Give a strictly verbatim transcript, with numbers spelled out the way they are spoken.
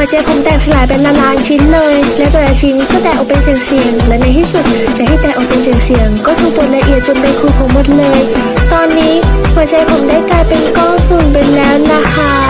ใจผมแตกสลายเป็นละลานชิ้นเลยและแต่ละชิ้นก็แตกออกเป็นเสียงๆและในที่สุดใจที่แตกออกเป็นเสียงๆก็ถูกบดละเอียดจนเป็นครูผมหมดเลยตอนนี้หัวใจผมได้กลายเป็นก้อนฝุ่นไปแล้วนะคะ